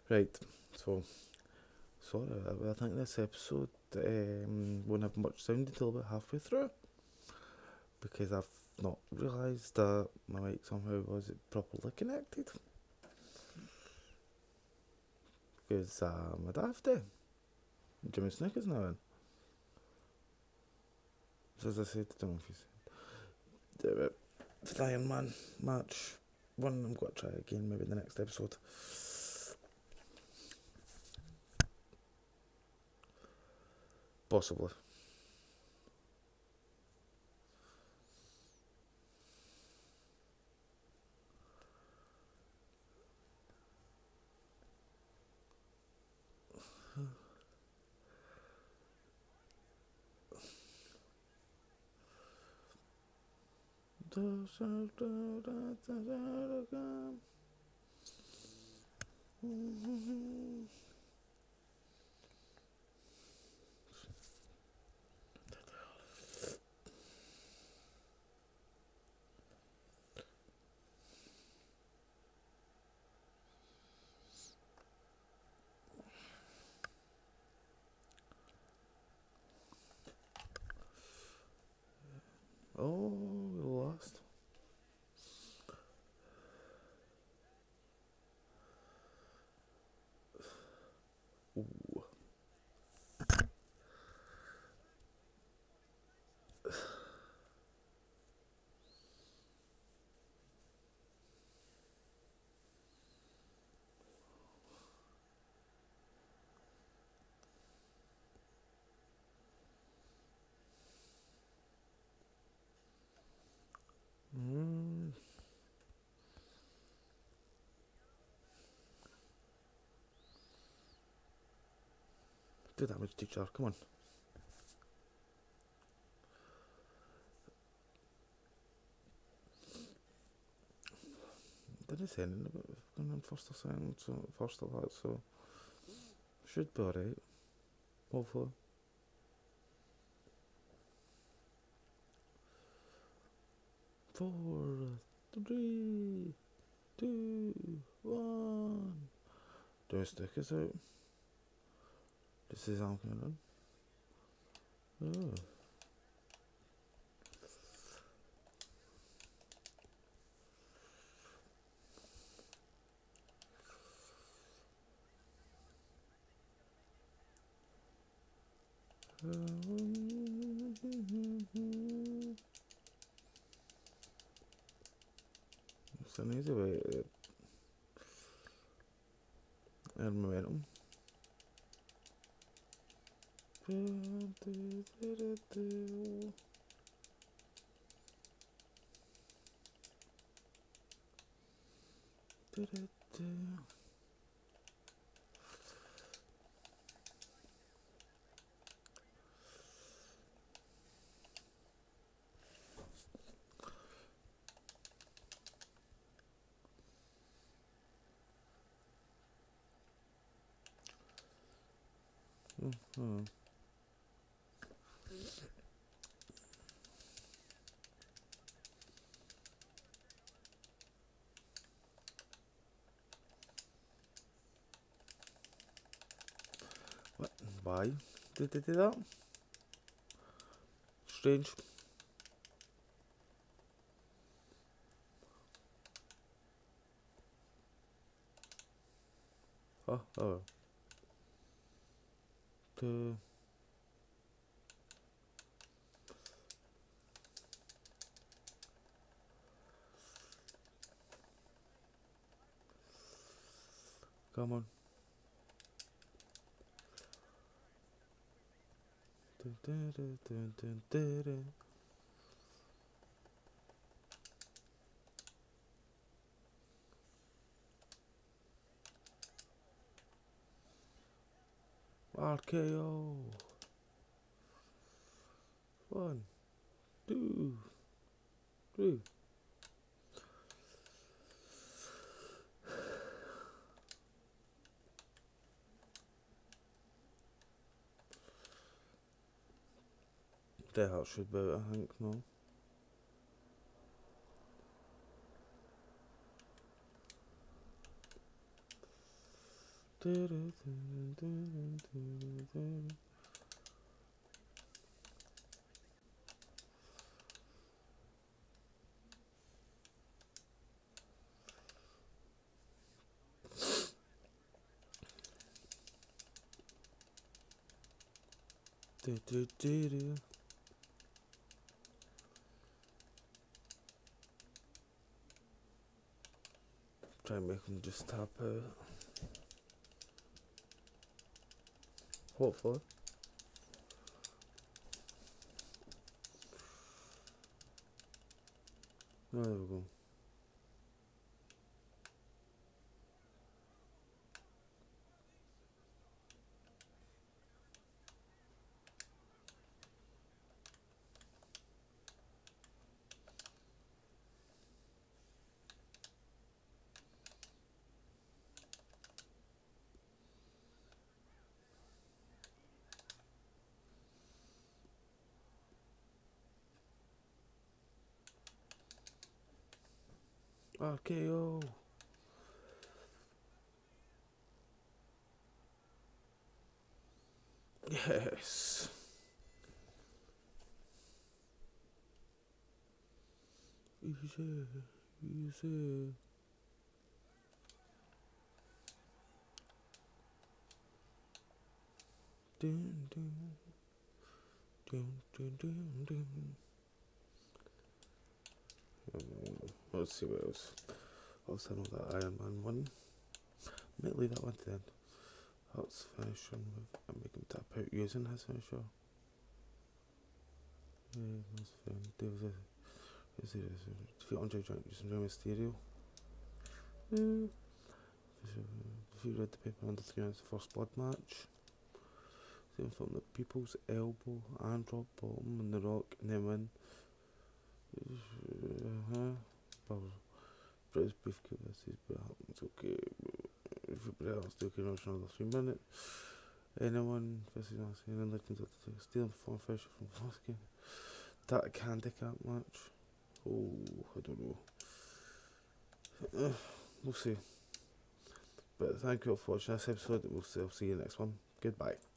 Right, so sorry, I think this episode won't have much sound until about halfway through because I've not realised that my mic somehow wasn't properly connected because my daft Jimmy Snick is now in. So as I said, I don't know if you said the Iron Man match one. I'm going to try again maybe in the next episode. Possibly. Oh, we lost. Ooh. Mm. Do damage, teacher. Come on. Didn't say anything about going on first or second, so first of that, so should be alright. Hopefully. 4, 3, 2, 1. Do I stick us out? This is how I'm going to run. Oh. It's an easy way to earn momentum. Mm-hmm. What? Why did they do that? Strange. Oh. To come on. RKO. 1, 2, 3. That should be, I think, no. Try and make them just tap out. Hopefully. Oh, there we go. RKO. Yes. Easy. Easy. Dun, dun. Dun, dun, dun, dun. Let's see what else. Also, I know that Iron Man one. Might leave that one to the end. Let's finish him with and make him tap out using his finisher. Yeah, that's fine. There was a defeat Andre Giant using Rey Mysterio. If you read the paper under 3 minutes, the first blood match. Then from the People's Elbow and Rock Bottom and The Rock and then win. British Beefcake versus Bret Hart. It's okay. If Bret Hart's still can rush another 3 minutes. Anyone versus Nazi and then Legends of the stealing from Fisher from Flaskin. That handicap match. Oh, I don't know. We'll see. But thank you all for watching this episode. We'll see you next one. Goodbye.